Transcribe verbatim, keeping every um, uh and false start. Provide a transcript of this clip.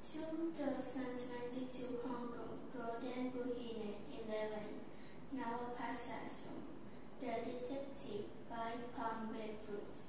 two thousand twenty-two Hong Kong Golden Bohemian eleven Noah Passasso, The Detective by Palm Bedford.